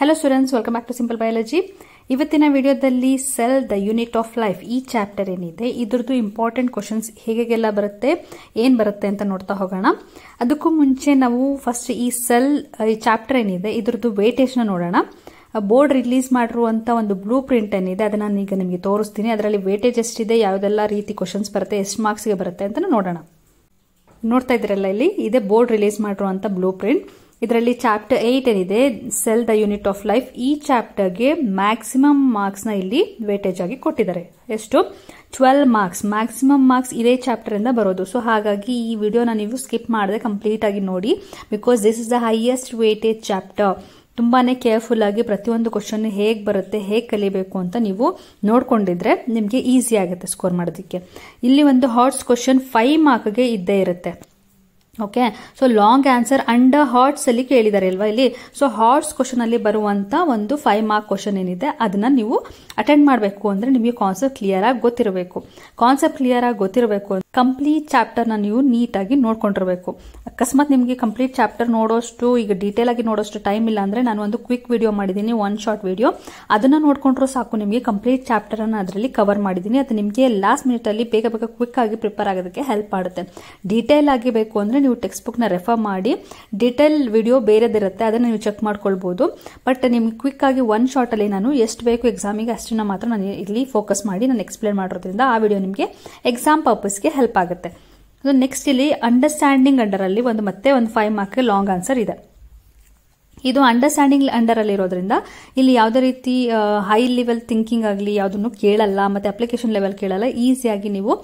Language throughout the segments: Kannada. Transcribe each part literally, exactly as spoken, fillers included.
Hello students, welcome back to Simple Biology. ಇವತ್ತಿನ ವಿಡಿಯೋದಲ್ಲಿ cell the unit of life ಈ ಚಾಪ್ಟರ್ ಏನಿದೆ ಇದರದ್ದು ಇಂಪಾರ್ಟೆಂಟ್ ಕ್ವೆಶ್ಚನ್ಸ್ ಹೇಗೆಲ್ಲ ಬರುತ್ತೆ ಏನು ಬರುತ್ತೆ ಅಂತ ನೋಡ್ತಾ ಹೋಗೋಣ. ಅದಕ್ಕೂ ಮುಂಚೆ ನಾವು ಫಸ್ಟ್ ಈ ಸೆಲ್ ಈ ಚಾಪ್ಟರ್ ಏನಿದೆ ಇದರದ್ದು ವೇಟೇಜ್ ನ ನೋಡೋಣ. ಬೋರ್ಡ್ ರಿಲೀಸ್ ಮಾಡಿರುವಂತ ಒಂದು ಬ್ಲೂ ಪ್ರಿಂಟ್ ಏನಿದೆ ಅದನ್ನ ನಾನು ಈಗ ನಿಮಗೆ ತೋರಿಸ್ತೀನಿ. ಅದರಲ್ಲಿ ವೇಟೇಜ್ ಎಷ್ಟಿದೆ, ಯಾವುದೆಲ್ಲ ರೀತಿ ಕ್ವೆಶ್ಚನ್ಸ್ ಬರುತ್ತೆ, ಎಷ್ಟು ಮಾರ್ಕ್ಸ್ ಗೆ ಬರುತ್ತೆ ಅಂತ ನೋಡೋಣ. ನೋಡ್ತಾ ಇದ್ರಲ್ಲ, ಇಲ್ಲಿ ಇದೆ ಬೋರ್ಡ್ ರಿಲೀಸ್ ಮಾಡಿರುವಂತ ಬ್ಲೂ ಪ್ರಿಂಟ್. ಇದರಲ್ಲಿ ಚಾಪ್ಟರ್ ಏಟ್ ಏನಿದೆ cell the unit of life ಈ ಚಾಪ್ಟರ್ಗೆ ಮ್ಯಾಕ್ಸಿಮಮ್ ಮಾರ್ಕ್ಸ್ ನ ಇಲ್ಲಿ ವೇಟೇಜ್ ಆಗಿ ಕೊಟ್ಟಿದ್ದಾರೆ. ಎಷ್ಟು? ಟ್ವೆಲ್ವ್ ಮಾರ್ಕ್ಸ್ ಮ್ಯಾಕ್ಸಿಮಮ್ ಮಾರ್ಕ್ಸ್ ಇದೇ ಚಾಪ್ಟರ್ ಇಂದ ಬರೋದು. ಸೊ ಹಾಗಾಗಿ ಈ ವಿಡಿಯೋನ ನೀವು ಸ್ಕಿಪ್ ಮಾಡದೆ ಕಂಪ್ಲೀಟ್ ಆಗಿ ನೋಡಿ, because this is the highest weightage chapter. ತುಂಬಾನೇ ಕೇರ್ಫುಲ್ ಆಗಿ ಪ್ರತಿಯೊಂದು ಕ್ವಶನ್ ಹೇಗೆ ಬರುತ್ತೆ, ಹೇಗೆ ಕಲಿಬೇಕು ಅಂತ ನೀವು ನೋಡ್ಕೊಂಡಿದ್ರೆ ನಿಮಗೆ ಈಸಿ ಆಗುತ್ತೆ ಸ್ಕೋರ್ ಮಾಡೋದಕ್ಕೆ. ಇಲ್ಲಿ ಒಂದು ಹಾಟ್ಸ್ ಕ್ವಶನ್ ಫೈವ್ ಮಾರ್ಕ್ಗೆ ಇದ್ದೇ ಇರುತ್ತೆ. Okay, so long answer under HOTS ಅಲ್ಲಿ ಕೇಳಿದ್ದಾರೆ ಅಲ್ವಾ ಇಲ್ಲಿ. ಸೊ ಹಾಟ್ಸ್ ಕ್ವಶನ್ ಅಲ್ಲಿ ಬರುವಂತ ಒಂದು ಫೈವ್ ಮಾರ್ಕ್ ಕ್ವಶನ್ ಏನಿದೆ ಅದನ್ನ ನೀವು ಅಟೆಂಡ್ ಮಾಡಬೇಕು ಅಂದ್ರೆ ನಿಮಗೆ ಕಾನ್ಸೆಪ್ಟ್ ಕ್ಲಿಯರ್ ಆಗಿ ಗೊತ್ತಿರಬೇಕು. ಕಾನ್ಸೆಪ್ಟ್ ಕ್ಲಿಯರ್ ಆಗಿ ಗೊತ್ತಿರಬೇಕು ಕಂಪ್ಲೀಟ್ ಚಾಪ್ಟರ್ ನ ನೀವು ನೀಟ್ ಆಗಿ ನೋಡ್ಕೊಂಡಿರಬೇಕು. ಅಕಸ್ಮಾತ್ ನಿಮಗೆ ಕಂಪ್ಲೀಟ್ ಚಾಪ್ಟರ್ ನೋಡೋಷ್ಟು ಈಗ ಡೀಟೇಲ್ ಆಗಿ ನೋಡೋಷ್ಟು ಟೈಮ್ ಇಲ್ಲ ಅಂದ್ರೆ ನಾನು ಒಂದು ಕ್ವಿಕ್ ವಿಡಿಯೋ ಮಾಡಿದ್ದೀನಿ, ಒನ್ ಶಾರ್ಟ್ ವಿಡಿಯೋ, ಅದನ್ನ ನೋಡ್ಕೊಂಡ್ರು ಸಾಕು. ನಿಮಗೆ ಕಂಪ್ಲೀಟ್ ಚಾಪ್ಟರ್ ಅನ್ನ ಅದರಲ್ಲಿ ಕವರ್ ಮಾಡಿದ್ದೀನಿ. ಅದು ನಿಮಗೆ ಲಾಸ್ಟ್ ಮಿನಿಟ್ ಅಲ್ಲಿ ಬೇಗ ಬೇಗ ಕ್ವಿಕ್ ಆಗಿ ಪ್ರಿಪೇರ್ ಆಗೋದಕ್ಕೆ ಹೆಲ್ಪ್ ಮಾಡುತ್ತೆ. ಡೀಟೇಲ್ ಆಗಿ ಬೇಕು ಅಂದ್ರೆ ನೀವು ಟೆಕ್ಸ್ಟ್ ಬುಕ್ ನ ರೆಫರ್ ಮಾಡಿ, ಡೀಟೇಲ್ ವಿಡಿಯೋ ಬೇರೆದಿರುತ್ತೆ, ಅದನ್ನ ನೀವು ಚೆಕ್ ಮಾಡ್ಕೊಳ್ಬಹುದು. ಬಟ್ ನಿಮ್ಗೆ ಕ್ವಿಕ್ ಆಗಿ ಒನ್ ಶಾರ್ಟ್ ಅಲ್ಲಿ ನಾನು ಎಷ್ಟು ಬೇಕು ಎಕ್ಸಾಮಿಗೆ ಅಷ್ಟನ್ನ ಮಾತ್ರ ನಾನು ಇಲ್ಲಿ ಫೋಕಸ್ ಮಾಡಿ ನಾನು ಎಕ್ಸ್ಪ್ಲೇನ್ ಮಾಡೋದ್ರಿಂದ ಆ ವಿಡಿಯೋ ನಿಮಗೆ ಎಕ್ಸಾಮ್ ಪರ್ಪಸ್ಗೆ ಹೆಲ್ಪ್ ಆಗುತ್ತೆ. ನೆಕ್ಸ್ಟ್ ಇಲ್ಲಿ ಅಂಡರ್ಸ್ಟ್ಯಾಂಡಿಂಗ್ ಅಂಡರ್ ಅಲ್ಲಿ ಒಂದು ಮತ್ತೆ ಒಂದು ಫೈವ್ ಮಾರ್ಕ್ ಲಾಂಗ್ ಆನ್ಸರ್ ಇದೆ. ಇದು ಅಂಡರ್ಸ್ಟ್ಯಾಂಡಿಂಗ್ ಅಂಡರ್ ಅಲ್ಲಿ ಇರೋದ್ರಿಂದ ಇಲ್ಲಿ ಯಾವುದೇ ರೀತಿ ಹೈ ಲೆವೆಲ್ ಥಿಂಕಿಂಗ್ ಆಗಲಿ ಯಾವುದನ್ನು ಕೇಳಲ್ಲ, ಮತ್ತೆ ಅಪ್ಲಿಕೇಶನ್ ಲೆವೆಲ್ ಕೇಳಲ್ಲ. ಈಸಿಯಾಗಿ ನೀವು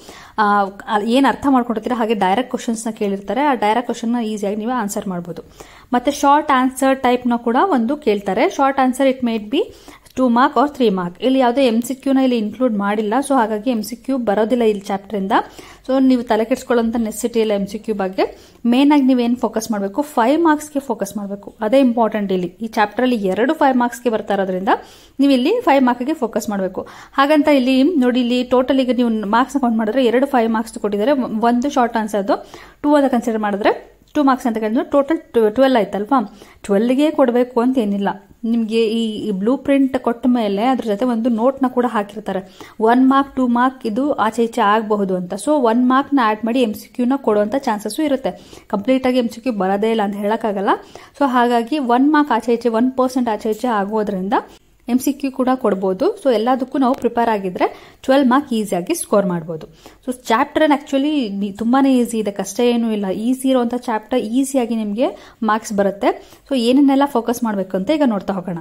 ಏನ್ ಅರ್ಥ ಮಾಡ್ಕೊಂಡಿರ್ತೀರಾ ಹಾಗೆ ಡೈರೆಕ್ಟ್ ಕ್ವಶನ್ಸ್ ನ ಕೇಳಿರ್ತಾರೆ, ಆ ಡೈರೆಕ್ಟ್ ಕ್ವಶನ್ ನ ಈಸಿಯಾಗಿ ನೀವು ಆನ್ಸರ್ ಮಾಡಬಹುದು. ಮತ್ತೆ ಶಾರ್ಟ್ ಆನ್ಸರ್ ಟೈಪ್ ನ ಕೂಡ ಒಂದು ಕೇಳ್ತಾರೆ. Short answer it may be two mark or three mark. ಇಲ್ಲಿ ಯಾವುದೇ ಎಂ ಸಿ ಕ್ಯೂ ನ ಇಲ್ಲಿ ಇನ್ಕ್ಲೂಡ್ ಮಾಡಿಲ್ಲ. ಸೊ ಹಾಗಾಗಿ ಎಂ ಸಿ ಕ್ಯೂ ಬರೋದಿಲ್ಲ ಇಲ್ಲಿ ಚಾಪ್ಟರ್ ಇಂದ. ಸೊ ನೀವು ತಲೆ ಕೆಡಿಸ್ಕೊಳ್ಳೋಂತ ನೆಸೆಸಿಟಿ ಇಲ್ಲ ಎಂ ಸಿ ಕ್ಯೂ ಬಗ್ಗೆ. ಮೇನ್ ಆಗಿ ನೀವೇನ್ ಫೋಕಸ್ ಮಾಡಬೇಕು, ಫೈವ್ ಮಾರ್ಕ್ಸ್ ಗೆ ಫೋಕಸ್ ಮಾಡಬೇಕು. ಅದೇ ಇಂಪಾರ್ಟೆಂಟ್. ಇಲ್ಲಿ ಈ ಚಾಪ್ಟರ್ ಅಲ್ಲಿ ಎರಡು ಫೈವ್ ಮಾರ್ಕ್ಸ್ ಗೆ ಬರ್ತಾ ಇರೋದ್ರಿಂದ ನೀವು ಇಲ್ಲಿ ಫೈವ್ ಮಾರ್ಕ್ ಗೆ ಫೋಕಸ್ ಮಾಡಬೇಕು. ಹಾಗಂತ ಇಲ್ಲಿ ನೋಡಿ, ಇಲ್ಲಿ ಟೋಟಲ್ ಈಗ ನೀವು ಮಾರ್ಕ್ಸ್ ಕೌಂಟ್ ಮಾಡಿದ್ರೆ ಎರಡು ಫೈವ್ ಮಾರ್ಕ್ಸ್ ಕೊಟ್ಟಿದ್ದಾರೆ, ಒಂದು ಶಾರ್ಟ್ ಆನ್ಸರ್ ಟೂ ಅದ ಕನ್ಸಿಡರ್ ಮಾಡಿದ್ರೆ ಟೂ ಮಾರ್ಕ್ಸ್ ಅಂತ ಹೇಳಿದ್ರೆ ಟೋಟಲ್ ಟ್ವೆಲ್ ಆಯ್ತಲ್ವಾ. ಟ್ವೆಲ್ಗೆ ಕೊಡಬೇಕು ಅಂತ ಏನಿಲ್ಲ. ನಿಮ್ಗೆ ಈ ಬ್ಲೂ ಪ್ರಿಂಟ್ ಕೊಟ್ಟ ಮೇಲೆ ಅದ್ರ ಜೊತೆ ಒಂದು ನೋಟ್ ನ ಕೂಡ ಹಾಕಿರ್ತಾರೆ, ಒನ್ ಮಾರ್ಕ್ ಟೂ ಮಾರ್ಕ್ ಇದು ಆಚೆ ಈಚೆ ಆಗಬಹುದು ಅಂತ. ಸೊ ಒನ್ ಮಾರ್ಕ್ ನ ಆಡ್ ಮಾಡಿ ಎಂ ಸಿ ಕ್ಯೂ ನ ಕೊಡುವಂತ ಚಾನ್ಸಸ್ ಇರುತ್ತೆ. ಕಂಪ್ಲೀಟ್ ಆಗಿ ಎಂ ಸಿ ಕ್ಯೂ ಬರೋದೇ ಇಲ್ಲ ಅಂತ ಹೇಳಕ್ಕಾಗಲ್ಲ. ಸೊ ಹಾಗಾಗಿ ಒನ್ ಮಾರ್ಕ್ ಆಚೆ ಈಚೆ ಒನ್ ಪರ್ಸೆಂಟ್ ಆಚೆ ಈಚೆ ಆಗೋದ್ರಿಂದ ಎಂ ಸಿ ಕ್ಯೂ ಕೂಡ ಕೊಡಬಹುದು. ಸೊ ಎಲ್ಲದಕ್ಕೂ ನಾವು ಪ್ರಿಪೇರ್ ಆಗಿದ್ರೆ ಟ್ವೆಲ್ ಮಾರ್ಕ್ ಈಸಿಯಾಗಿ ಸ್ಕೋರ್ ಮಾಡಬಹುದು. ಸೊ ಚಾಪ್ಟರ್ ಆಕ್ಚುಲಿ ತುಂಬಾನೇ ಈಸಿ ಇದೆ, ಕಷ್ಟ ಏನೂ ಇಲ್ಲ. ಈಸಿ ಇರುವಂತಹ ಚಾಪ್ಟರ್ ಈಸಿಯಾಗಿ ನಿಮಗೆ ಮಾರ್ಕ್ಸ್ ಬರುತ್ತೆ. ಸೊ ಏನನ್ನೆಲ್ಲ ಫೋಕಸ್ ಮಾಡಬೇಕು ಅಂತ ಈಗ ನೋಡ್ತಾ ಹೋಗೋಣ.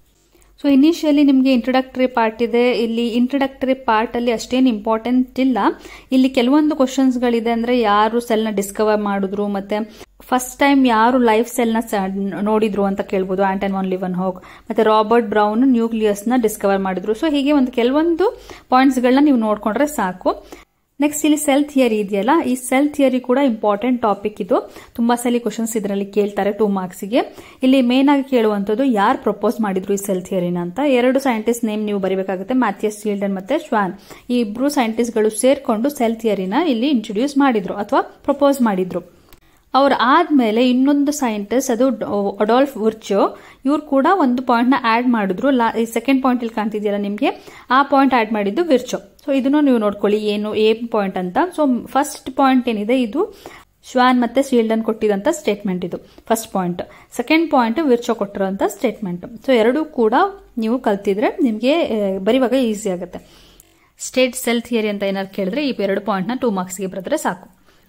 ಸೊ ಇನಿಷಿಯಲಿ ನಿಮಗೆ ಇಂಟ್ರೊಡಕ್ಟರಿ ಪಾರ್ಟ್ ಇದೆ. ಇಲ್ಲಿ ಇಂಟ್ರೊಡಕ್ಟರಿ ಪಾರ್ಟ್ ಅಲ್ಲಿ ಅಷ್ಟೇನು ಇಂಪಾರ್ಟೆಂಟ್ ಇಲ್ಲ. ಇಲ್ಲಿ ಕೆಲವೊಂದು ಕ್ವಶನ್ಸ್ ಗಳಿದೆ, ಅಂದ್ರೆ ಯಾರು ಸೆಲ್ ನ ಡಿಸ್ಕವರ್ ಮಾಡಿದ್ರು, ಮತ್ತೆ ಫಸ್ಟ್ ಟೈಮ್ ಯಾರು ಲೈಫ್ ಸೆಲ್ ನ ನೋಡಿದ್ರು ಅಂತ ಕೇಳಬಹುದು. ಆಂಟನ್ ವಾನ್ ಲಿವನ್ಹಾಗ್, ಮತ್ತೆ ರಾಬರ್ಟ್ ಬ್ರೌನ್ ನ್ಯೂಕ್ಲಿಯಸ್ ನ ಡಿಸ್ಕವರ್ ಮಾಡಿದ್ರು. ಸೊ ಹೀಗೆ ಒಂದು ಕೆಲವೊಂದು ಪಾಯಿಂಟ್ಸ್ ಗಳನ್ನ ನೀವು ನೋಡ್ಕೊಂಡ್ರೆ ಸಾಕು. ನೆಕ್ಸ್ಟ್ ಇಲ್ಲಿ ಸೆಲ್ ಥಿಯರಿ ಇದೆಯಲ್ಲ, ಈ ಸೆಲ್ ಥಿಯರಿ ಕೂಡ ಇಂಪಾರ್ಟೆಂಟ್ ಟಾಪಿಕ್. ಇದು ತುಂಬಾ ಸಲ ಕ್ವಶನ್ಸ್ ಇದರಲ್ಲಿ ಕೇಳ್ತಾರೆ ಟೂ ಮಾರ್ಕ್ಸ್ ಗೆ. ಇಲ್ಲಿ ಮೇನ್ ಆಗಿ ಕೇಳುವಂತದ್ದು ಯಾರು ಪ್ರಪೋಸ್ ಮಾಡಿದ್ರು ಈ ಸೆಲ್ ಥಿಯರಿನ ಅಂತ. ಎರಡು ಸೈಂಟಿಸ್ಟ್ ನೇಮ್ ನೀವು ಬರೀಬೇಕಾಗುತ್ತೆ, ಮ್ಯಾಥಿಯಸ್ ಸೀಲ್ಡನ್ ಮತ್ತೆ ಶ್ವಾನ್. ಈ ಇಬ್ರು ಸೈಂಟಿಸ್ಟ್ ಗಳು ಸೇರ್ಕೊಂಡು ಸೆಲ್ ಥಿಯರಿನ ಇಲ್ಲಿ ಇಂಟ್ರೊಡ್ಯೂಸ್ ಮಾಡಿದ್ರು ಅಥವಾ ಪ್ರಪೋಸ್ ಮಾಡಿದ್ರು. ಅವ್ರು ಆದ್ಮೇಲೆ ಇನ್ನೊಂದು ಸೈಂಟಿಸ್ಟ್ ಅದು ಅಡಾಲ್ಫ್ ವಿರ್ಚೋ, ಇವ್ರು ಕೂಡ ಒಂದು ಪಾಯಿಂಟ್ ನ ಆಡ್ ಮಾಡಿದ್ರು. ಸೆಕೆಂಡ್ ಪಾಯಿಂಟ್ ಇಲ್ಲಿ ಕಾಣ್ತಿದೆಯಲ್ಲ ನಿಮ್ಗೆ, ಆ ಪಾಯಿಂಟ್ ಆಡ್ ಮಾಡಿದ್ದು ವಿರ್ಚೋ. ಸೊ ಇದನ್ನು ನೀವು ನೋಡ್ಕೊಳ್ಳಿ ಏನು ಏನ್ ಪಾಯಿಂಟ್ ಅಂತ. ಸೊ ಫಸ್ಟ್ ಪಾಯಿಂಟ್ ಏನಿದೆ ಇದು ಶ್ವಾನ್ ಮತ್ತೆ ಶೀಲ್ಡನ್ ಕೊಟ್ಟಿದಂತ ಸ್ಟೇಟ್ಮೆಂಟ್, ಇದು first point. Second point Virchow ಕೊಟ್ಟಿರುವಂತ ಸ್ಟೇಟ್ಮೆಂಟ್. ಸೊ ಎರಡೂ ಕೂಡ ನೀವು ಕಲ್ತಿದ್ರೆ ನಿಮ್ಗೆ ಬರೀವಾಗ ಈಸಿ ಆಗುತ್ತೆ. ಸ್ಟೇಟ್ ಸೆಲ್ ಥಿಯರಿ ಅಂತ ಏನಾದ್ರು ಕೇಳಿದ್ರೆ ಈ ಎರಡು ಪಾಯಿಂಟ್ ನ ಟೂ ಮಾರ್ಕ್ಸ್ ಗೆ ಬರೆದ್ರೆ ಸಾಕು.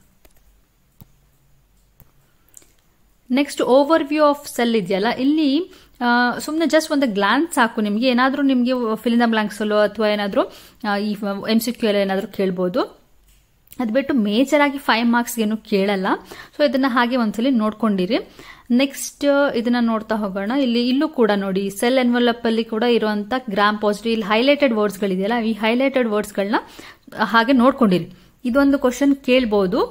Next overview of cell ಇದೆಯಲ್ಲ, ಇಲ್ಲಿ ಸುಮ್ಮನೆ ಜಸ್ಟ್ ಒಂದು ಗ್ಲಾನ್ಸ್ ಸಾಕು ನಿಮ್ಗೆ. ಏನಾದ್ರೂ ನಿಮ್ಗೆ ಫಿಲ್ ಇನ್ ದ ಬ್ಲಾಂಕ್ಸ್ ಅಲ್ಲೋ ಅಥವಾ ಏನಾದ್ರೂ ಈ ಎಂ ಸಿ ಕ್ಯೂ ಎಲ್ಲ ಏನಾದ್ರೂ ಕೇಳ್ಬೋದು. ಅದ್ ಬಿಟ್ಟು ಮೇಜರ್ ಆಗಿ ಫೈವ್ ಮಾರ್ಕ್ಸ್ ಏನು ಕೇಳಲ್ಲ. ಸೊ ಇದನ್ನ ಹಾಗೆ ಒಂದ್ಸಲಿ ನೋಡ್ಕೊಂಡಿರಿ. ನೆಕ್ಸ್ಟ್ ಇದನ್ನ ನೋಡ್ತಾ ಹೋಗೋಣ. ಇಲ್ಲಿ ಇಲ್ಲೂ ಕೂಡ ನೋಡಿ ಸೆಲ್ ಎನ್ವಲಪ್ ಅಲ್ಲಿ ಕೂಡ ಇರುವಂತ ಗ್ರಾಮ್ ಪಾಸಿಟಿವ್, ಇಲ್ಲಿ ಹೈಲೈಟೆಡ್ ವರ್ಡ್ಸ್ ಗಳಿದೆಯಲ್ಲ, ಈ ಹೈಲೈಟೆಡ್ ವರ್ಡ್ಸ್ ಗಳನ್ನ ಹಾಗೆ ನೋಡ್ಕೊಂಡಿರಿ. ಇದೊಂದು ಕ್ವಶನ್ ಕೇಳ್ಬೋದು.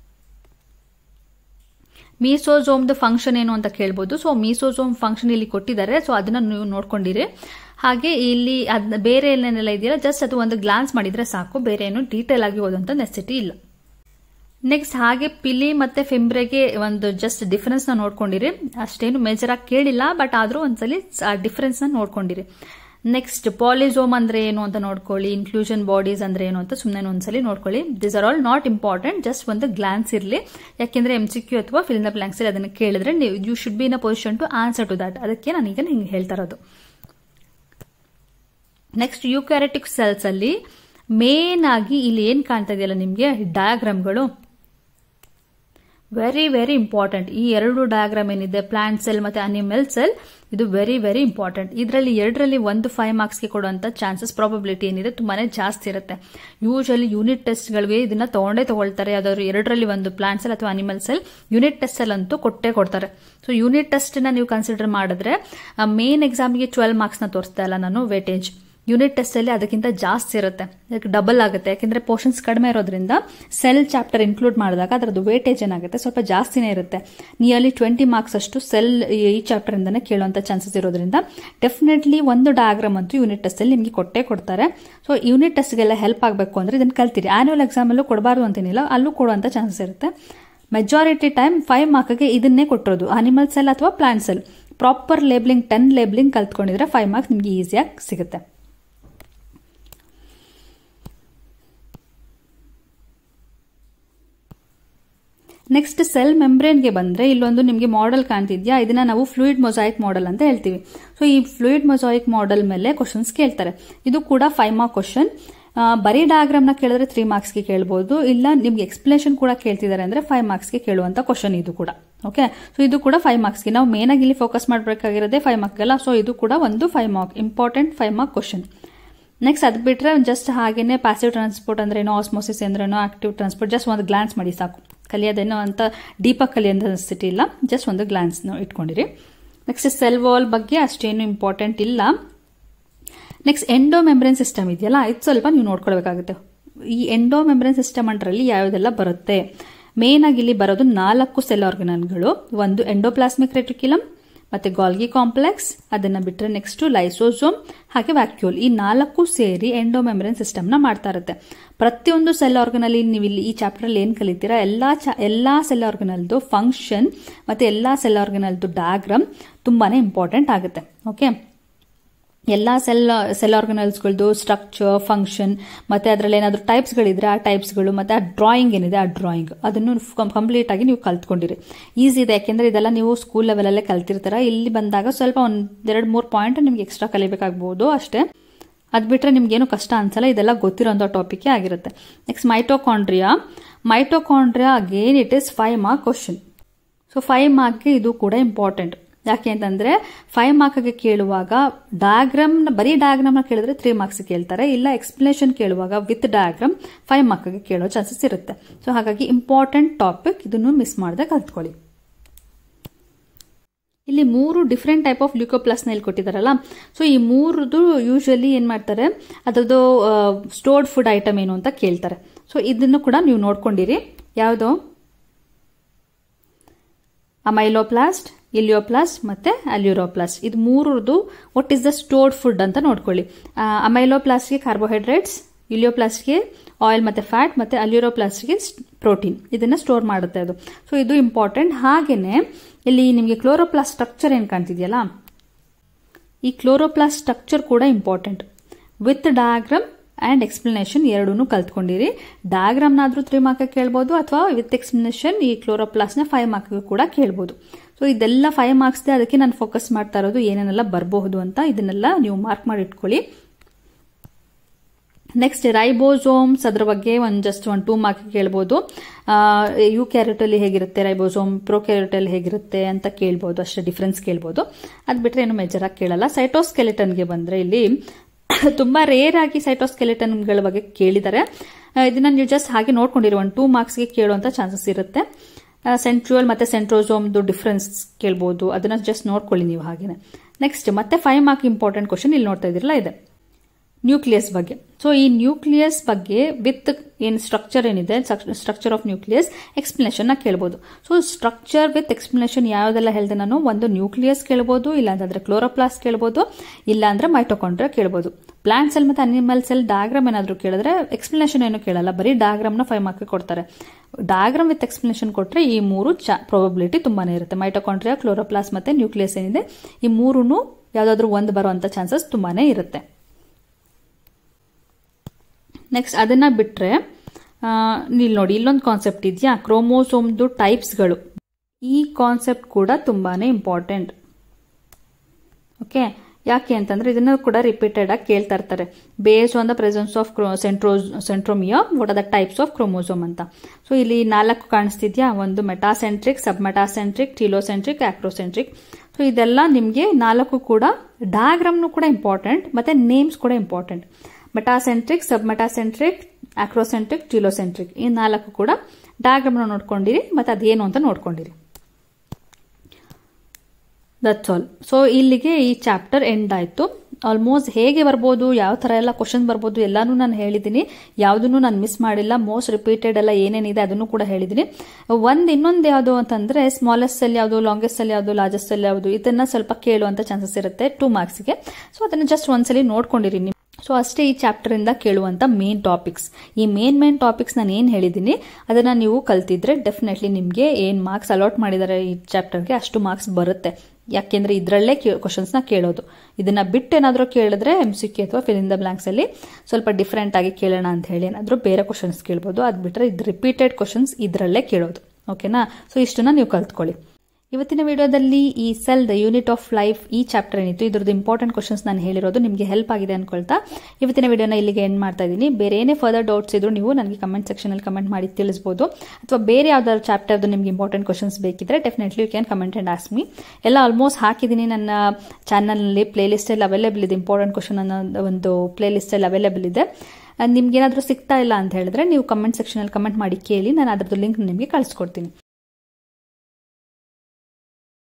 ಮೀಸೋಸೋಮ್ ದ ಫಂಕ್ಷನ್ ಏನು ಅಂತ ಕೇಳ್ಬೋದು. ಸೊ ಮೀಸೋಸೋಮ್ ಫಂಕ್ಷನ್ ಇಲ್ಲಿ ಕೊಟ್ಟಿದ್ದಾರೆ, ಸೊ ಅದನ್ನ ನೀವು ನೋಡ್ಕೊಂಡಿರಿ. ಹಾಗೆ ಇಲ್ಲಿ ಅದ್ ಬೇರೆ ಏನೇನೆಲ್ಲ ಇದೆಯಲ್ಲ ಜಸ್ಟ್ ಅದು ಒಂದು ಗ್ಲಾನ್ಸ್ ಮಾಡಿದ್ರೆ ಸಾಕು, ಬೇರೆ ಏನು ಡೀಟೇಲ್ ಆಗಿ ಓದುವಂತ ನೆಸೆಸಿಟಿ ಇಲ್ಲ. ನೆಕ್ಸ್ಟ್ ಹಾಗೆ ಪಿಲಿ ಮತ್ತೆ ಫಿಂಬ್ರೆಗೆ ಒಂದು ಜಸ್ಟ್ ಡಿಫರೆನ್ಸ್ ನ ನೋಡ್ಕೊಂಡಿರಿ, ಅಷ್ಟೇನು ಮೇಜರ್ ಆಗಿ ಕೇಳಿಲ್ಲ, ಬಟ್ ಆದ್ರೂ ಒಂದ್ಸಲಿ ಡಿಫರೆನ್ಸ್ ನ ನೋಡ್ಕೊಂಡಿರಿ. ನೆಕ್ಸ್ಟ್ ಪಾಲಿಸೋಮ್ ಅಂದ್ರೆ ಏನು ಅಂತ ನೋಡ್ಕೊಳ್ಳಿ, ಇನ್ಕ್ಲೂಷನ್ ಬಾಡೀಸ್ ಅಂದ್ರೆ ಏನು ಅಂತ ಸುಮ್ಮನೆ ಒಂದ್ಸಲಿ ನೋಡ್ಕೊಳ್ಳಿ. This are all not important, just ಒಂದು ಗ್ಲಾನ್ಸ್ ಇರಲಿ, ಯಾಕೆಂದ್ರೆ ಎಂ ಸಿ ಕ್ಯೂ ಅಥವಾ ಫಿಲ್ ಇನ್ ದ ಬ್ಲಾಂಕ್ಸ್ ಅಲ್ಲಿ ಅದನ್ನ ಕೇಳಿದ್ರೆ ನೀವು you should be in a position to answer to that. ಅದಕ್ಕೆ ನಾನೀಗ ನಿಮ್ಗೆ ಹೇಳ್ತಾ ಇರೋದು. ನೆಕ್ಸ್ಟ್ ಯೂಕ್ಯಾರಿಯೋಟಿಕ್ ಸೆಲ್ಸ್ ಅಲ್ಲಿ ಮೇನ್ ಆಗಿ ಇಲ್ಲಿ ಏನ್ ಕಾಣ್ತಾ ಇದೆಯಲ್ಲ ನಿಮ್ಗೆ ಡಯಾಗ್ರಾಮ್ಗಳು, ವೆರಿ ವೆರಿ ಇಂಪಾರ್ಟೆಂಟ್. ಈ ಎರಡು ಡಯಾಗ್ರಾಮ್ ಏನಿದೆ ಪ್ಲಾಂಟ್ ಸೆಲ್ ಮತ್ತೆ ಅನಿಮಲ್ ಸೆಲ್, ಇದು ವೆರಿ ವೆರಿ ಇಂಪಾರ್ಟೆಂಟ್. ಇದರಲ್ಲಿ ಎರಡರಲ್ಲಿ ಒಂದು ಫೈವ್ ಮಾರ್ಕ್ಸ್ಗೆ ಕೊಡುವಂತ ಚಾನ್ಸಸ್ ಪ್ರಾಬಬಿಲಿಟಿ ಏನಿದೆ ತುಂಬಾನೇ ಜಾಸ್ತಿ ಇರುತ್ತೆ. ಯೂಶಲಿ ಯೂನಿಟ್ ಟೆಸ್ಟ್ ಗಳಿಗೆ ಇದನ್ನ ತಗೊಂಡೇ ತಗೊಳ್ತಾರೆ. ಯಾವ್ದಾದ್ರು ಎರಡರಲ್ಲಿ ಒಂದು ಪ್ಲಾಂಟ್ ಸೆಲ್ ಅಥವಾ ಅನಿಮಲ್ ಸೆಲ್ ಯೂನಿಟ್ ಟೆಸ್ಟ್ ಅಲ್ಲಿ ಅಂತೂ ಕೊಟ್ಟೇ ಕೊಡ್ತಾರೆ. ಸೊ ಯೂನಿಟ್ ಟೆಸ್ಟ್ ನ ನೀವು ಕನ್ಸಿಡರ್ ಮಾಡಿದ್ರೆ ಮೇನ್ ಎಕ್ಸಾಮ್ಗೆ ಟ್ವೆಲ್ವ್ ಮಾರ್ಕ್ಸ್ ನ ತೋರಿಸ್ತಾ ಇಲ್ಲ ನಾನು ವೇಟೇಜ್. ಯೂನಿಟ್ ಟೆಸ್ಟ್ ಅಲ್ಲಿ ಅದಕ್ಕಿಂತ ಜಾಸ್ತಿ ಇರುತ್ತೆ, ಡಬಲ್ ಆಗುತ್ತೆ. ಯಾಕೆಂದ್ರೆ ಪೋರ್ಷನ್ಸ್ ಕಡಿಮೆ ಇರೋದ್ರಿಂದ ಸೆಲ್ ಚಾಪ್ಟರ್ ಇನ್ಕ್ಲೂಡ್ ಮಾಡಿದಾಗ ಅದರದ್ದು ವೇಟೇಜ್ ಏನಾಗುತ್ತೆ ಸ್ವಲ್ಪ ಜಾಸ್ತಿನೇ ಇರುತ್ತೆ. ನಿಯರ್ಲಿ ಟ್ವೆಂಟಿ ಮಾರ್ಕ್ಸ್ ಅಷ್ಟು ಸೆಲ್ ಈ ಚಾಪ್ಟರ್ ಇಂದಾನೆ ಕೇಳುವಂತ ಚಾನ್ಸಸ್ ಇರೋದ್ರಿಂದ ಡೆಫಿನೆಟ್ಲಿ ಒಂದು ಡಯಾಗ್ರಾಮ್ ಅಂತೂ ಯೂನಿಟ್ ಟೆಸ್ಟ್ ಅಲ್ಲಿ ನಿಮಗೆ ಕೊಟ್ಟೇ ಕೊಡ್ತಾರೆ. ಸೊ ಯೂನಿಟ್ ಟೆಸ್ಟ್ಗೆಲ್ಲ ಹೆಲ್ಪ್ ಆಗಬೇಕು ಅಂದ್ರೆ ಇದನ್ನ ಕಲ್ತೀರಿ. ಆನ್ಯುವಲ್ ಎಕ್ಸಾಮ್ ಅಲ್ಲೂ ಕೊಡಬಾರ್ದು ಅಂತೇನಿಲ್ಲ, ಅಲ್ಲೂ ಕೊಡುವಂತ ಚಾನ್ಸಸ್ ಇರುತ್ತೆ. ಮೆಜಾರಿಟಿ ಟೈಮ್ ಫೈವ್ ಮಾರ್ಕ್ಗೆ ಇದನ್ನೇ ಕೊಟ್ಟಿರೋದು, ಅನಿಮಲ್ ಸೆಲ್ ಅಥವಾ plant cell. Proper labelling ten labelling ಕಲ್ತ್ಕೊಂಡಿದ್ರೆ ಫೈವ್ ಮಾರ್ಕ್ಸ್ ನಿಮ್ಗೆ ಈಸಿಯಾಗಿ ಸಿಗುತ್ತೆ. ನೆಕ್ಸ್ಟ್ ಸೆಲ್ ಮೆಂಬ್ರೇನ್ಗೆ ಬಂದ್ರೆ ಇಲ್ಲೊಂದು ನಿಮಗೆ ಮಾಡೆಲ್ ಕಾಣ್ತಿದ್ಯಾ, ಇದನ್ನ ನಾವು ಫ್ಲೂಯಿಡ್ ಮೊಸಾಯಿಕ್ ಮಾಡೆಲ್ ಅಂತ ಹೇಳ್ತೀವಿ. ಸೊ ಈ ಫ್ಲೂಯಿಡ್ ಮೊಸಾಯಿಕ್ ಮಾಡೆಲ್ ಮೇಲೆ ಕ್ವಶನ್ಸ್ ಕೇಳ್ತಾರೆ. ಇದು ಕೂಡ ಫೈವ್ ಮಾರ್ಕ್ ಕ್ವಶನ್. ಬರೀ ಡಯಾಗ್ರಾಮ್ ನ ಕೇಳಿದ್ರೆ ತ್ರೀ ಮಾರ್ಕ್ಸ್ಗೆ ಕೇಳಬಹುದು, ಇಲ್ಲ ನಿಮ್ಗೆ ಎಕ್ಸ್ಪ್ಲೇಷನ್ ಕೂಡ ಕೇಳ್ತಿದ್ದಾರೆ ಅಂದ್ರೆ ಫೈವ್ ಮಾರ್ಕ್ಸ್ಗೆ ಕೇಳುವಂತ ಕ್ವಶನ್ ಇದು ಕೂಡ. ಓಕೆ, ಸೊ ಇದು ಕೂಡ ಫೈವ್ ಮಾರ್ಕ್ಸ್ಗೆ. ನಾವು ಮೇನ್ ಆಗಿ ಇಲ್ಲಿ ಫೋಕಸ್ ಮಾಡಬೇಕಾಗಿರೋದೇ ಫೈವ್ ಮಾರ್ಕ್ ಅಲ್ಲ. ಸೊ ಇದು ಕೂಡ ಒಂದು five mark important five mark question. Next ಅದ್ ಬಿಟ್ರೆ ಜಸ್ಟ್ ಹಾಗೇನೆ ಪ್ಯಾಸಿವ್ ಟ್ರಾನ್ಸ್ಪೋರ್ಟ್ ಅಂದ್ರೇನೋ, ಆಸ್ಮೋಸಿಸ್ ಅಂದ್ರೇನೋ, ಆಕ್ಟಿವ್ ಟ್ರಾನ್ಸ್ಪೋರ್ಟ್ ಜಸ್ಟ್ ಒಂದು ಗ್ಲಾನ್ಸ್ ಮಾಡಿ ಸಾಕು. ಕಲಿಯೋದೇನೋ ಅಂತ ಡೀಪಾಗಿ ಕಲಿಯೋಂಥ ಅನಿಸಿಟಿ ಇಲ್ಲ, ಜಸ್ಟ್ ಒಂದು ಗ್ಲಾನ್ಸ್ ಇಟ್ಕೊಂಡಿರಿ. ನೆಕ್ಸ್ಟ್ ಸೆಲ್ ವಾಲ್ ಬಗ್ಗೆ ಅಷ್ಟೇನು ಇಂಪಾರ್ಟೆಂಟ್ ಇಲ್ಲ. ನೆಕ್ಸ್ಟ್ ಎಂಡೋ ಮೆಂಬ್ರೇನ್ ಸಿಸ್ಟಮ್ ಇದೆಯಲ್ಲ, ಇದು ಸ್ವಲ್ಪ ನೀವು ನೋಡ್ಕೊಳ್ಬೇಕಾಗುತ್ತೆ. ಈ ಎಂಡೋ ಮೆಂಬ್ರೇನ್ ಸಿಸ್ಟಮ್ ಅಂಡ್ರಲ್ಲಿ ಯಾವುದೆಲ್ಲ ಬರುತ್ತೆ? ಮೇನ್ ಆಗಿ ಇಲ್ಲಿ ಬರೋದು ನಾಲ್ಕು ಸೆಲ್ ಆರ್ಗನಲ್ಗಳು. ಒಂದು ಎಂಡೋಪ್ಲಾಸ್ಮಿಕ್ ರೆಟಿಕ್ಯುಲಮ್, ಮತ್ತೆ ಗಾಲ್ಗಿ ಕಾಂಪ್ಲೆಕ್ಸ್, ಅದನ್ನ ಬಿಟ್ರೆ ನೆಕ್ಸ್ಟ್ ಲೈಸೋಸೋಮ್ ಹಾಗೆ ವ್ಯಾಕ್ಯೂಲ್. ಈ ನಾಲ್ಕು ಸೇರಿ ಎಂಡೋ ಮೆಂಬ್ರೇನ್ ಸಿಸ್ಟಮ್ ನ ಮಾಡ್ತಾ ಇರುತ್ತೆ. ಪ್ರತಿಯೊಂದು ಸೆಲ್ ಆರ್ಗನಲ್ ನೀವು ಇಲ್ಲಿ ಈ ಚಾಪ್ಟರ್ ಅಲ್ಲಿ ಏನ್ ಕಲಿತೀರಾ, ಎಲ್ಲಾ ಎಲ್ಲಾ ಸೆಲ್ ಆರ್ಗನಲ್ದು ಫಂಕ್ಷನ್ ಮತ್ತೆ ಎಲ್ಲಾ ಸೆಲ್ ಆರ್ಗನಲ್ದು ಡಯಾಗ್ರಾಮ್ ತುಂಬಾನೇ ಇಂಪಾರ್ಟೆಂಟ್ ಆಗುತ್ತೆ. ಓಕೆ, ಎಲ್ಲಾ ಸೆಲ್ ಸೆಲ್ ಆರ್ಗನಲ್ಸ್ಗಳದ್ದು ಸ್ಟ್ರಕ್ಚರ್, ಫಂಕ್ಷನ್, ಮತ್ತೆ ಅದರಲ್ಲಿ ಏನಾದ್ರು ಟೈಪ್ಸ್ಗಳಿದ್ರೆ ಆ ಟೈಪ್ಸ್ಗಳು, ಮತ್ತೆ ಆ ಡ್ರಾಯಿಂಗ್ ಏನಿದೆ ಆ ಡ್ರಾಯಿಂಗ್ ಅದನ್ನು ಕಂಪ್ಲೀಟ್ ಆಗಿ ನೀವು ಕಲ್ತ್ಕೊಂಡಿರಿ. ಈಸಿ ಇದೆ, ಯಾಕೆಂದ್ರೆ ಇದೆಲ್ಲ ನೀವು ಸ್ಕೂಲ್ ಲೆವೆಲ್ ಅಲ್ಲೇ ಕಲ್ತಿರ್ತಾರ. ಇಲ್ಲಿ ಬಂದಾಗ ಸ್ವಲ್ಪ ಒಂದ್ ಎರಡ್ ಮೂರ್ ಪಾಯಿಂಟ್ ನಿಮ್ಗೆ ಎಕ್ಸ್ಟ್ರಾ ಕಲಿಬೇಕಾಗಬಹುದು ಅಷ್ಟೇ. ಅದ್ ಬಿಟ್ರೆ ನಿಮ್ಗೇನು ಕಷ್ಟ ಅನ್ಸಲ್ಲ, ಇದೆಲ್ಲ ಗೊತ್ತಿರೋಂಥ ಟಾಪಿಕ್ ಆಗಿರುತ್ತೆ. Next mitochondria. Mitochondria again it is five mark question. So five ಮಾರ್ಕ್ಗೆ ಇದು ಕೂಡ ಇಂಪಾರ್ಟೆಂಟ್. ಯಾಕೆ ಅಂತಂದ್ರೆ ಫೈವ್ ಮಾರ್ಕ್ಗೆ ಕೇಳುವಾಗ ಡಯಾಗ್ರಾಮ್ ಬರೀ ಡಯಾಗ್ರಾಮ್ ನ ಕೇಳಿದ್ರೆ ತ್ರೀ ಮಾರ್ಕ್ಸ್ ಕೇಳ್ತಾರೆ, ಇಲ್ಲ ಎಕ್ಸ್ಪ್ಲನೇಷನ್ ಕೇಳುವಾಗ ವಿತ್ ಡಯಾಗ್ರಾಮ್ ಫೈವ್ ಮಾರ್ಕ್ಗೆ ಕೇಳೋ ಚಾನ್ಸಸ್ ಇರುತ್ತೆ. ಸೊ ಹಾಗಾಗಿ ಇಂಪಾರ್ಟೆಂಟ್ ಟಾಪಿಕ್, ಇದನ್ನು ಮಿಸ್ ಮಾಡದೆ ಕಲ್ತ್ಕೊಳ್ಳಿ. ಇಲ್ಲಿ ಮೂರು ಡಿಫ್ರೆಂಟ್ ಟೈಪ್ ಆಫ್ ಲ್ಯೂಕೋಪ್ಲಾಸ್ಟ್ ನ ಇಲ್ಲಿ ಕೊಟ್ಟಿದಾರಲ್ಲ, ಸೊ ಈ ಮೂರದು ಯೂಶಲಿ ಏನ್ ಮಾಡ್ತಾರೆ, ಅದ್ರದ್ದು ಸ್ಟೋರ್ಡ್ ಫುಡ್ ಐಟಮ್ ಏನು ಅಂತ ಕೇಳ್ತಾರೆ. ಸೊ ಇದನ್ನು ಕೂಡ ನೀವು ನೋಡ್ಕೊಂಡಿರಿ. ಯಾವುದು ಅಮೈಲೋಪ್ಲಾಸ್ಟ್, ಇಲಿಯೋಪ್ಲಾಸ್ಟ್ ಮತ್ತೆ ಅಲ್ಯೂರೋಪ್ಲಾಸ್ಟ್, ಇದು ಮೂರದು what is the stored food ಅಂತ ನೋಡ್ಕೊಳ್ಳಿ. ಅಮೈಲೋಪ್ಲಾಸ್ಟ್ಗೆ ಕಾರ್ಬೋಹೈಡ್ರೇಟ್ಸ್, ಇಲಿಯೋಪ್ಲಾಸ್ಟ್ಗೆ ಆಯಿಲ್ ಮತ್ತೆ ಫ್ಯಾಟ್, ಮತ್ತೆ ಅಲ್ಯೂರೋಪ್ಲಾಸ್ಟ್ಗೆ ಪ್ರೋಟೀನ್, ಇದನ್ನ ಸ್ಟೋರ್ ಮಾಡುತ್ತೆ ಅದು. ಸೊ ಇದು ಇಂಪಾರ್ಟೆಂಟ್. ಹಾಗೇನೆ ಇಲ್ಲಿ ನಿಮಗೆ ಕ್ಲೋರೋಪ್ಲಾಸ್ಟ್ ಸ್ಟ್ರಕ್ಚರ್ ಏನ್ ಕಾಣ್ತಿದೆಯಲ್ಲ, ಈ ಕ್ಲೋರೋಪ್ಲಾಸ್ಟ್ ಸ್ಟ್ರಕ್ಚರ್ ಕೂಡ important. With diagram and explanation ಎರಡೂ ಕಲ್ತ್ಕೊಂಡಿರಿ. ಡಯಾಗ್ರಾಮ್ನಾದ್ರೂ ತ್ರೀ ಮಾರ್ಕ್ ಕೇಳ್ಬೋದು, ಅಥವಾ ವಿತ್ ಎಕ್ಸ್ಪ್ಲನೇಷನ್ ಈ ಕ್ಲೋರೋಪ್ಲಾಸ್ಟ್ ನ ಫೈವ್ ಮಾರ್ಕ್ ಕೂಡ ಕೇಳ್ಬೋದು. ಸೊ ಇದೆಲ್ಲ ಫೈವ್ ಮಾರ್ಕ್ಸ್ ದೇ, ಅದಕ್ಕೆ ನಾನು ಫೋಕಸ್ ಮಾಡ್ತಾ ಇರೋದು ಏನೇನೆಲ್ಲ ಬರಬಹುದು ಅಂತ. ಇದನ್ನೆಲ್ಲ ನೀವು ಮಾರ್ಕ್ ಮಾಡಿ ಇಟ್ಕೊಳ್ಳಿ. ನೆಕ್ಸ್ಟ್ ರೈಬೋಸೋಮ್ಸ್, ಅದ್ರ ಬಗ್ಗೆ ಒಂದು ಜಸ್ಟ್ ಒಂದು ಟೂ ಮಾರ್ಕ್ ಕೇಳ್ಬೋದು. ಯು ಕ್ಯಾರೆಟಲ್ಲಿ ಹೇಗಿರುತ್ತೆ ರೈಬೋಸೋಮ್, ಪ್ರೋ ಕ್ಯಾರೆಟಲ್ಲಿ ಹೇಗಿರುತ್ತೆ ಅಂತ ಕೇಳ್ಬೋದು, ಅಷ್ಟೇ ಡಿಫ್ರೆನ್ಸ್ ಕೇಳ್ಬೋದು. ಅದ್ ಬಿಟ್ರೆ ಏನು ಮೇಜರ್ ಆಗಿ ಕೇಳಲ್ಲ. ಸೈಟೋಸ್ಕೆಲಿಟನ್ಗೆ ಬಂದ್ರೆ ಇಲ್ಲಿ ತುಂಬಾ ರೇರ್ ಆಗಿ ಸೈಟೋಸ್ಕೆಲಿಟನ್ಗಳ ಬಗ್ಗೆ ಕೇಳಿದ್ದಾರೆ. ಇದನ್ನ ನೀವು ಜಸ್ಟ್ ಹಾಗೆ ನೋಡ್ಕೊಂಡಿರೋ ಒಂದು ಟೂ ಮಾರ್ಕ್ಸ್ಗೆ ಕೇಳುವಂತ ಚಾನ್ಸಸ್ ಇರುತ್ತೆ. ಸೆಂಟ್ರಿಯೋಲ್ ಮತ್ತೆ ಸೆಂಟ್ರೋಸೋಮ್ದು ಡಿಫ್ರೆನ್ಸ್ ಕೇಳ್ಬೋದು, ಅದನ್ನ ಜಸ್ಟ್ ನೋಡ್ಕೊಳ್ಳಿ ನೀವು ಹಾಗೇನೆ. ನೆಕ್ಸ್ಟ್ ಮತ್ತೆ ಫೈವ್ ಮಾರ್ಕ್ ಇಂಪಾರ್ಟೆಂಟ್ ಕ್ವಶನ್ ಇಲ್ಲಿ ನೋಡ್ತಾ ಇದಿರಲ್ಲ, ಇದೆ ನ್ಯೂಕ್ಲಿಯಸ್ ಬಗ್ಗೆ. ಸೊ ಈ ನ್ಯೂಕ್ಲಿಯಸ್ ಬಗ್ಗೆ ವಿತ್ ಏನ್ ಸ್ಟ್ರಕ್ಚರ್ ಏನಿದೆ, ಸ್ಟ್ರಕ್ಚರ್ ಆಫ್ ನ್ಯೂಕ್ಲಿಯಸ್ ಎಕ್ಸ್ಪ್ಲನೇಷನ್ ನ ಕೇಳಬಹುದು. ಸೊ ಸ್ಟ್ರಕ್ಚರ್ ವಿತ್ ಎಕ್ಸ್ಪ್ಲನೇಷನ್ ಯಾವ್ದೆಲ್ಲ ಹೇಳಿದೆ ನಾನು, ಒಂದು ನ್ಯೂಕ್ಲಿಯಸ್ ಕೇಳಬಹುದು, ಇಲ್ಲ ಅಂತಂದ್ರೆ ಕ್ಲೋರೋಪ್ಲಾಸ್ಟ್ ಕೇಳಬಹುದು, ಇಲ್ಲ ಅಂದ್ರೆ ಮೈಟೋಕಾಂಡ್ರಿಯಾ ಕೇಳಬಹುದು. ಪ್ಲಾಂಟ್ ಸೆಲ್ ಮತ್ತು ಅನಿಮಲ್ ಸೆಲ್ ಡಯಾಗ್ರಾಮ್ ಏನಾದರೂ ಕೇಳಿದ್ರೆ ಎಕ್ಸ್ಪ್ಲನೇಷನ್ ಏನು ಕೇಳಲ್ಲ, ಬರೀ ಡಯಾಗ್ರಾಮ್ನ ಫೈವ್ ಮಾರ್ಕ್ ಕೊಡ್ತಾರೆ. ಡಯಾಗ್ರಾಮ್ ವಿತ್ ಎಕ್ಸ್ಪ್ಲನೇಷನ್ ಕೊಟ್ಟರೆ ಈ ಮೂರು ಚಾ ಪ್ರಾಬಬಿಲಿಟಿ ತುಂಬಾನೇ ಇರುತ್ತೆ. ಮೈಟೋಕಾಂಡ್ರಿಯಾ, ಕ್ಲೋರೋಪ್ಲಾಸ್ಟ್ ಮತ್ತು ನ್ಯೂಕ್ಲಿಯಸ್ ಏನಿದೆ ಈ ಮೂರೂ ಯಾವುದಾದ್ರೂ ಒಂದು ಬರುವಂಥ ಚಾನ್ಸಸ್ ತುಂಬಾನೇ ಇರುತ್ತೆ. ನೆಕ್ಸ್ಟ್ ಅದನ್ನ ಬಿಟ್ಟರೆ ಇಲ್ಲಿ ನೋಡಿ, ಇಲ್ಲೊಂದು ಕಾನ್ಸೆಪ್ಟ್ ಇದೆಯಾ, ಕ್ರೋಮೋಸೋಮ್ದು ಟೈಪ್ಸ್ಗಳು. ಈ ಕಾನ್ಸೆಪ್ಟ್ ಕೂಡ ತುಂಬಾನೇ ಇಂಪಾರ್ಟೆಂಟ್. ಓಕೆ, ಯಾಕೆ ಅಂತಂದ್ರೆ ಇದನ್ನು ಕೂಡ ರಿಪೀಟೆಡ್ ಆಗಿ ಕೇಳ್ತಾ ಇರ್ತಾರೆ. Based on the presence of centro centromere what are the types of chromosome ಅಂತ. ಸೊ ಇಲ್ಲಿ ನಾಲ್ಕು ಕಾಣಿಸ್ತಿದ್ಯಾ, ಒಂದು metacentric, submetacentric, telocentric, acrocentric. So ಇದೆಲ್ಲ ನಿಮಗೆ ನಾಲ್ಕು ಕೂಡ ಡಯಾಗ್ರಾಮ್ನು ಕೂಡ ಇಂಪಾರ್ಟೆಂಟ್ ಮತ್ತೆ ನೇಮ್ಸ್ ಕೂಡ important. Metacentric, submetacentric, acrocentric, telocentric ಈ ನಾಲ್ಕು ಕೂಡ ಡಯಾಗ್ರಾಮ್ನ ನೋಡ್ಕೊಂಡಿರಿ ಮತ್ತೆ ಅದೇನು ಅಂತ ನೋಡ್ಕೊಂಡಿರಿ. That's all. ಸೊ ಇಲ್ಲಿಗೆ ಈ ಚಾಪ್ಟರ್ ಎಂಡ್ ಆಯಿತು. ಆಲ್ಮೋಸ್ಟ್ ಹೇಗೆ ಬರ್ಬೋದು, ಯಾವ ಥರ ಎಲ್ಲ ಕ್ವಶನ್ ಬರ್ಬೋದು ಎಲ್ಲಾನು ನಾನು ಹೇಳಿದ್ದೀನಿ. ಯಾವುದನ್ನು ನಾನು ಮಿಸ್ ಮಾಡಿಲ್ಲ. ಮೋಸ್ಟ್ ರಿಪೀಟೆಡ್ ಎಲ್ಲ ಏನೇನಿದೆ ಅದನ್ನು ಕೂಡ ಹೇಳಿದ್ದೀನಿ. ಒಂದು ಇನ್ನೊಂದು ಯಾವುದು ಅಂತಂದ್ರೆ ಸ್ಮಾಲೆಸ್ಟ್ ಸೆಲ್ ಯಾವುದು, ಲಾಂಗೆಸ್ಟ್ ಸೆಲ್ ಯಾವುದು, ಲಾರ್ಜೆಸ್ಟ್ ಸೆಲ್ ಯಾವುದು ಇದನ್ನ ಸ್ವಲ್ಪ ಕೇಳುವಂತ ಚಾನ್ಸಸ್ ಇರುತ್ತೆ ಟೂ ಮಾರ್ಕ್ಸ್ಗೆ. ಸೊ ಅದನ್ನ ಜಸ್ಟ್ ಒಂದ್ಸಲಿ ನೋಡ್ಕೊಂಡಿರಿ ನೀವು. ಸೊ ಅಷ್ಟೇ ಈ ಚಾಪ್ಟರ್ ಇಂದ ಕೇಳುವಂತ ಮೇನ್ ಟಾಪಿಕ್ಸ್. ಈ ಮೇನ್ ಮೇನ್ ಟಾಪಿಕ್ಸ್ ನಾನು ಏನು ಹೇಳಿದ್ದೀನಿ ಅದನ್ನ ನೀವು ಕಲ್ತಿದ್ರೆ ಡೆಫಿನೆಟ್ಲಿ ನಿಮಗೆ ಏನ್ ಮಾರ್ಕ್ಸ್ ಅಲಾಟ್ ಮಾಡಿದ್ದಾರೆ ಈ ಚಾಪ್ಟರ್ಗೆ ಅಷ್ಟು ಮಾರ್ಕ್ಸ್ ಬರುತ್ತೆ. ಯಾಕೆಂದ್ರೆ ಇದರಲ್ಲೇ ಕ್ವಶನ್ಸ್ ನ ಕೇಳೋದು. ಇದನ್ನ ಬಿಟ್ಟು ಏನಾದರೂ ಕೇಳಿದ್ರೆ ಎಂ ಸಿ ಕ್ಯೂ ಅಥವಾ ಫಿಲ್ ಇನ್ ದ ಬ್ಲಾಂಕ್ಸ್ ಅಲ್ಲಿ ಸ್ವಲ್ಪ ಡಿಫ್ರೆಂಟ್ ಆಗಿ ಕೇಳೋಣ ಅಂತ ಹೇಳಿ ಏನಾದರೂ ಬೇರೆ ಕ್ವಶನ್ಸ್ ಕೇಳ್ಬೋದು. ಅದ್ ಬಿಟ್ರೆ ಇದು ರಿಪೀಟೆಡ್ ಕ್ವಶನ್ಸ್ ಇದರಲ್ಲೇ ಕೇಳೋದು. ಓಕೆನಾ? ಸೊ ಇಷ್ಟನ್ನ ನೀವು ಕಲ್ತ್ಕೊಳ್ಳಿ. ಇವತ್ತಿನ ವಿಡಿಯೋದಲ್ಲಿ ಈ cell the unit of life ಈ ಚಾಪ್ಟರ್ ಏನಿತ್ತು ಇದ್ರದ್ದು ಇಂಪಾರ್ಟೆಂಟ್ ಕ್ವಶನ್ಸ್ ನಾನು ಹೇಳಿರೋದು ನಿಮಗೆ ಹೆಲ್ಪ್ ಆಗಿದೆ ಅನ್ಕೊಳ್ತಾ ಇವತ್ತಿನ ವಿಡಿಯೋನ ಇಲ್ಲಿಗೆ ಎಂಡ್ ಮಾಡ್ತಾ ಇದ್ದೀನಿ. ಬೇರೆ ಏನೇ ಫರ್ದರ್ ಡೌಟ್ಸ್ ಇದ್ರು ನೀವು ನನಗೆ ಕಮೆಂಟ್ ಸೆಕ್ಷನ್ ಅಲ್ಲಿ ಕಮೆಂಟ್ ಮಾಡಿ ತಿಳಿಸಬಹುದು. ಅಥವಾ ಬೇರೆ ಯಾವ್ದಾದ್ರು ಚಾಪ್ಟರ್ದು ನಿಮ್ಗೆ ಇಂಪಾರ್ಟೆಂಟ್ ಕ್ವಶನ್ಸ್ ಬೇಕಿದ್ರೆ definitely you can comment and ask me. ಎಲ್ಲ ಆಲ್ಮೋಸ್ಟ್ ಹಾಕಿದ್ದೀನಿ ನನ್ನ ಚಾನಲ್ನಲ್ಲಿ. ಪ್ಲೇ ಲಿಸ್ಟ್ ಅಲ್ಲಿ ಅವೈಲೇಬಲ್ ಇದೆ. ಇಂಪಾರ್ಟೆಂಟ್ ಕ್ವಶನ್ ಅನ್ನೋ ಒಂದು ಪ್ಲೇ ಲಿಸ್ಟ್ ಅಲ್ಲಿ ಅವೈಲೇಬಲ್ ಇದೆ. ನಿಮ್ಗೆ ಏನಾದರೂ ಸಿಗ್ತಾ ಇಲ್ಲ ಅಂತ ಹೇಳಿದ್ರೆ ನೀವು ಕಮೆಂಟ್ ಸೆಕ್ಷನ್ ಅಲ್ಲಿ ಕಮೆಂಟ್ ಮಾಡಿ ಕೇಳಿ, ನಾನು ಅದ್ರದ್ದು ಲಿಂಕ್ ನಿಮಗೆ ಕಳಿಸ್ಕೊಡ್ತೀನಿ.